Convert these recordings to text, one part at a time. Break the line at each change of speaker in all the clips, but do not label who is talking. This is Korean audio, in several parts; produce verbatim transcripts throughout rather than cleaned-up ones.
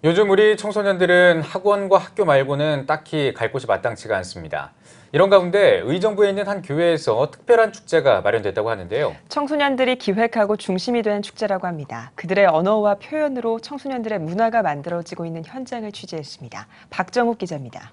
요즘 우리 청소년들은 학원과 학교 말고는 딱히 갈 곳이 마땅치가 않습니다. 이런 가운데 의정부에 있는 한 교회에서 특별한 축제가 마련됐다고 하는데요.
청소년들이 기획하고 중심이 된 축제라고 합니다. 그들의 언어와 표현으로 청소년들의 문화가 만들어지고 있는 현장을 취재했습니다. 박정욱 기자입니다.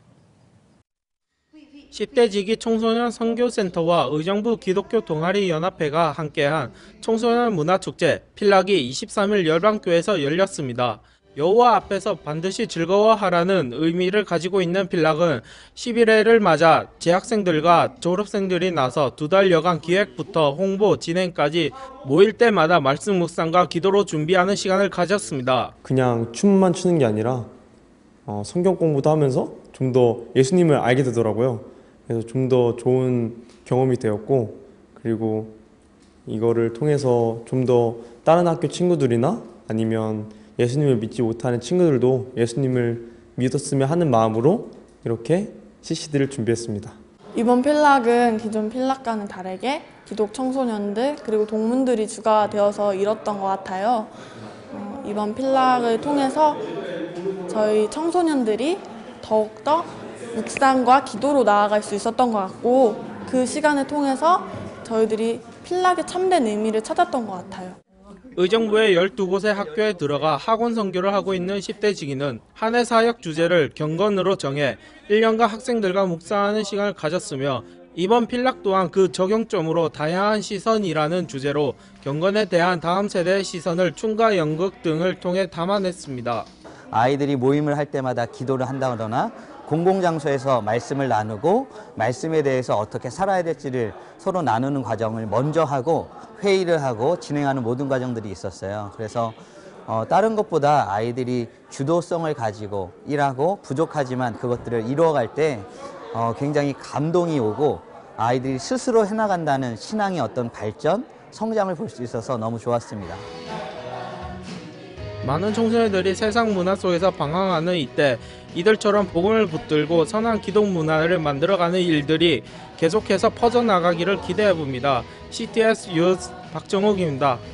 십 대 지기 청소년 선교센터와 의정부 기독교 동아리 연합회가 함께한 청소년 문화축제 필락이 이십삼 일 열방교에서 열렸습니다. 여호와 앞에서 반드시 즐거워하라는 의미를 가지고 있는 필락은 십일 회를 맞아 재학생들과 졸업생들이 나서 두 달여간 기획부터 홍보, 진행까지 모일 때마다 말씀 묵상과 기도로 준비하는 시간을 가졌습니다.
그냥 춤만 추는 게 아니라 어, 성경 공부도 하면서 좀 더 예수님을 알게 되더라고요. 그래서 좀 더 좋은 경험이 되었고, 그리고 이거를 통해서 좀 더 다른 학교 친구들이나 아니면 예수님을 믿지 못하는 친구들도 예수님을 믿었으면 하는 마음으로 이렇게 씨씨디를 준비했습니다.
이번 필락은 기존 필락과는 다르게 기독 청소년들 그리고 동문들이 주가 되어서 이뤘던 것 같아요. 어, 이번 필락을 통해서 저희 청소년들이 더욱더 묵상과 기도로 나아갈 수 있었던 것 같고, 그 시간을 통해서 저희들이 필락의 참된 의미를 찾았던 것 같아요.
의정부의 열두 곳의 학교에 들어가 학원 선교를 하고 있는 십 대 지기는 한 해 사역 주제를 경건으로 정해 일 년간 학생들과 묵상하는 시간을 가졌으며, 이번 필락 또한 그 적용점으로 다양한 시선이라는 주제로 경건에 대한 다음 세대의 시선을 춤과 연극 등을 통해 담아냈습니다.
아이들이 모임을 할 때마다 기도를 한다거나 공공장소에서 말씀을 나누고 말씀에 대해서 어떻게 살아야 될지를 서로 나누는 과정을 먼저 하고 회의를 하고 진행하는 모든 과정들이 있었어요. 그래서 어, 다른 것보다 아이들이 주도성을 가지고 일하고 부족하지만 그것들을 이루어갈 때 어, 굉장히 감동이 오고 아이들이 스스로 해나간다는 신앙의 어떤 발전, 성장을 볼 수 있어서 너무 좋았습니다.
많은 청소년들이 세상 문화 속에서 방황하는 이때 이들처럼 복음을 붙들고 선한 기독 문화를 만들어가는 일들이 계속해서 퍼져나가기를 기대해봅니다. 씨티에스 뉴스 박정욱입니다.